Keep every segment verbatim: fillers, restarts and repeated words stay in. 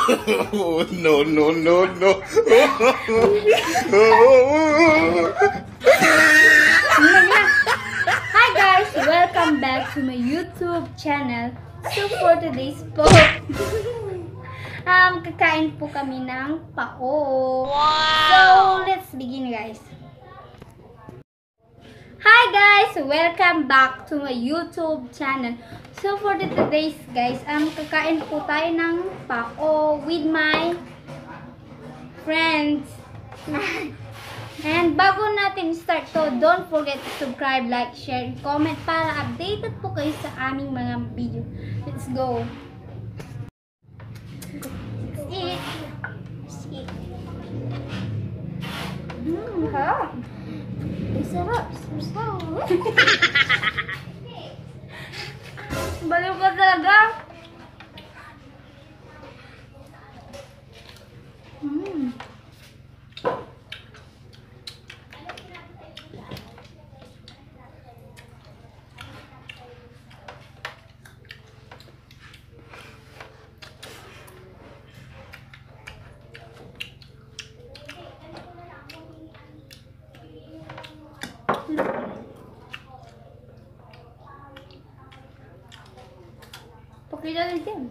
Oh, no, no, no, no. Hi guys, welcome back to my YouTube channel. So for today's po, um, kakain po kami ng pao. So let's begin guys. Hi guys, welcome back to my YouTube channel. So for the today's guys, um, kakain po tayo ng pao with my friends. And bago natin start to, don't forget to subscribe, like, share, and comment para updated po kayo sa aming mga video. Let's go! Let's eat! Let's eat! Mmm, harap! Ang sarap! Sarap! Baliw ka talaga! Mmm! Pakita din din.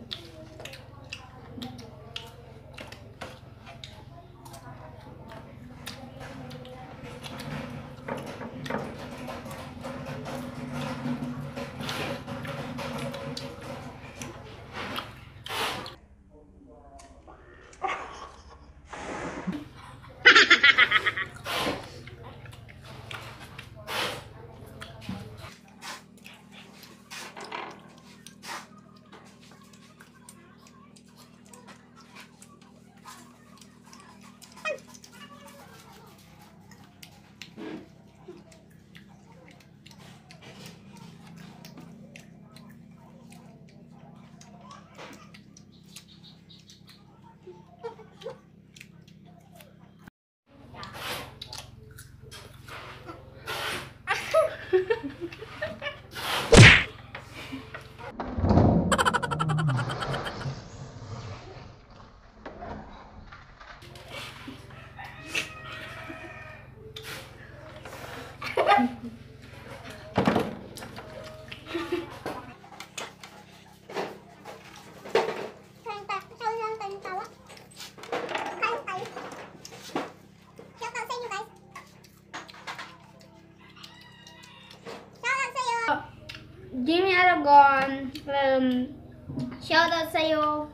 Jimmy Aragon, um, shout out sa'yo,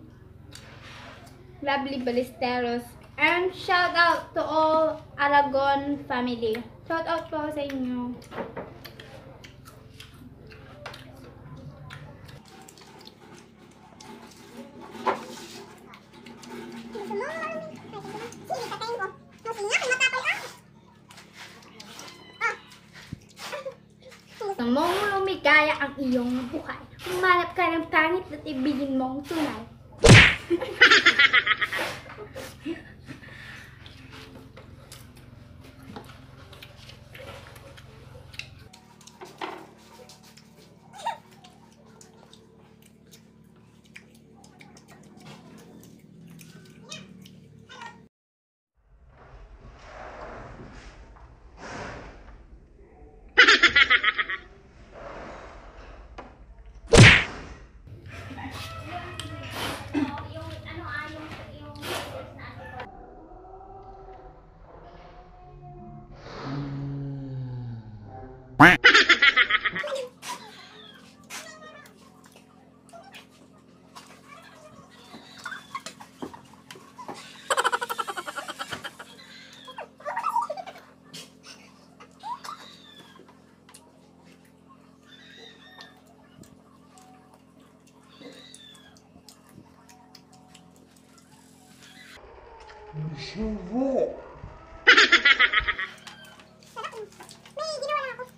Lovely Ballesteros, and shout out to all Aragon family. Shout out po sa inyo. Mong lumigaya ang iyong buhay. Humanap ka ng pangit at ibigin mong tunay. Sarap. May ginawa lang ako.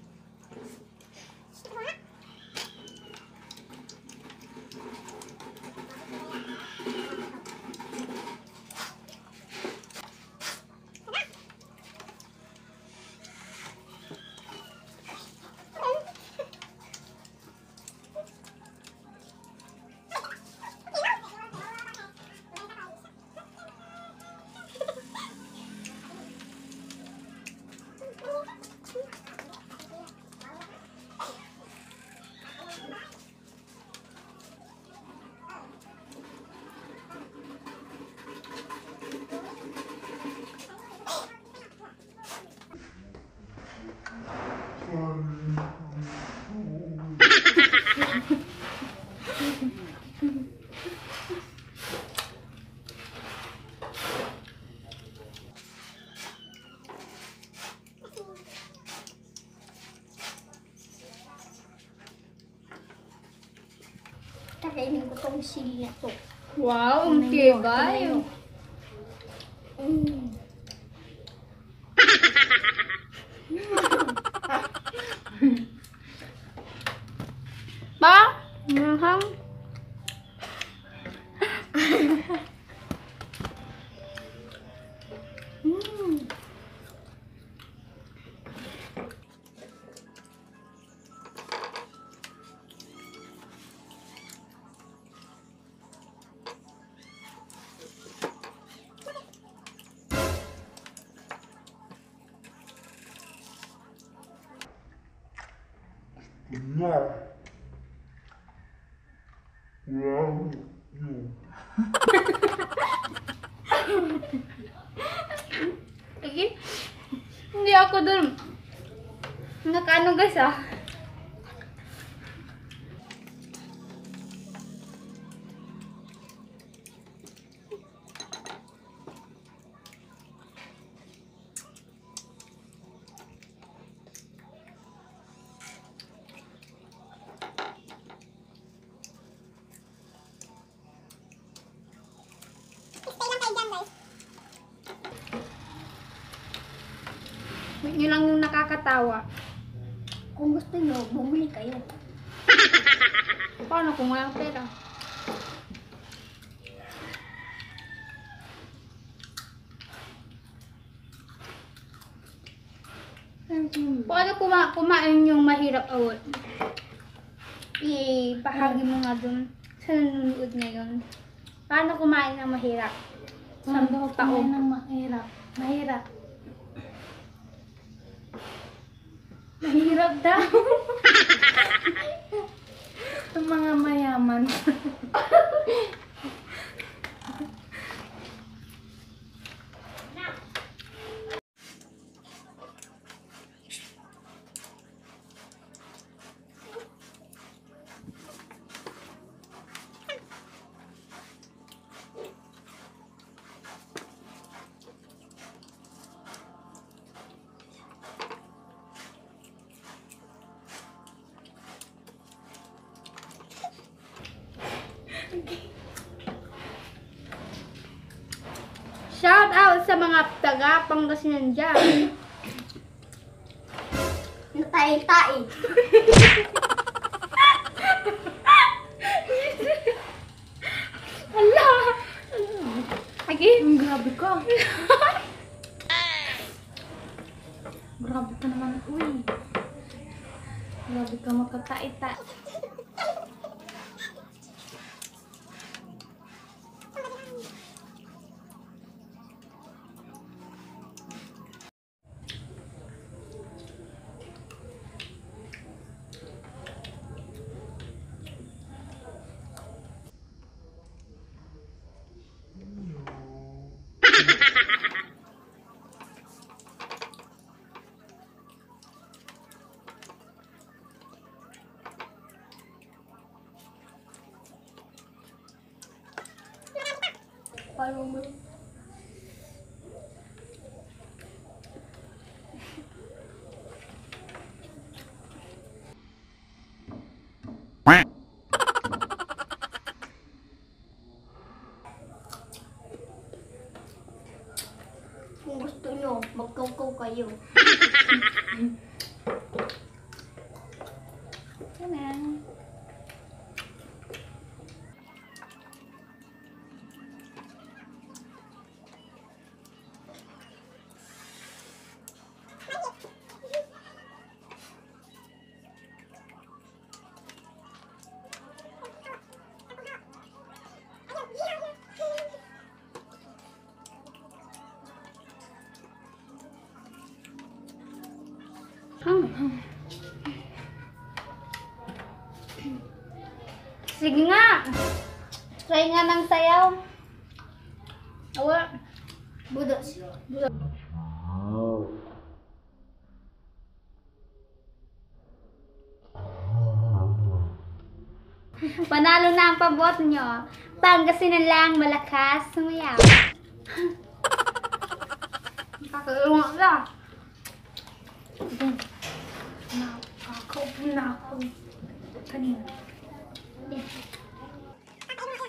sili na to. Wow, ang Tingnan nyo, tibay. tingnan nyo. Mm. Pa? Mahang? Mm. No. Wow. No. Sige. Hindi ako dun. Nakaano guys ah. Stay lang kayo dyan, guys. Yun lang yung nakakatawa. Kung gusto nyo, bumili kayo. Paano kung walang pera? Paano kuma kumain yung mahirap awal? Ipahagi mo nga dun sa nanonood ngayon. Paano kumain ng mahirap? Paano Sa taon. ng mahirap? Mahirap. Mahirap daw. Ang mga mayaman. Shout out sa mga taga Pangasinan dyan. Natay-tay. Hala! Lagi? Grabe ka. Grabe ka naman, uy. Grabe ka makataita. Parang kung gusto nyo, magkaw-kaw kayo. Ganun. Hmm. Sige nga. Try nga ng sayaw. Awa. Budos. Budos. Panalo na ang pabot nyo. Pangasinan lang malakas sumayaw. Kakailangan ka. Nakakaupo na ako. Kanina.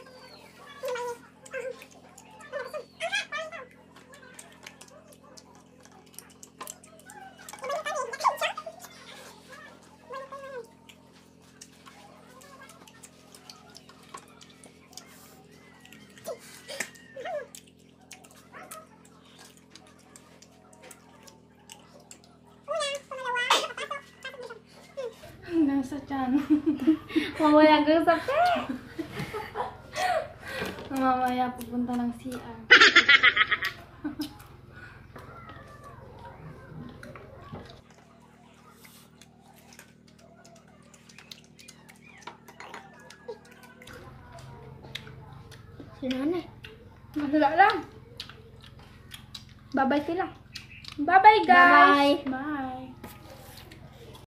sa tiyan. Mawala kang sa pe. Mamaya pupunta ng C R. Si nanay. Masala lang. Bye-bye sila. Bye-bye guys. Bye-bye. Bye!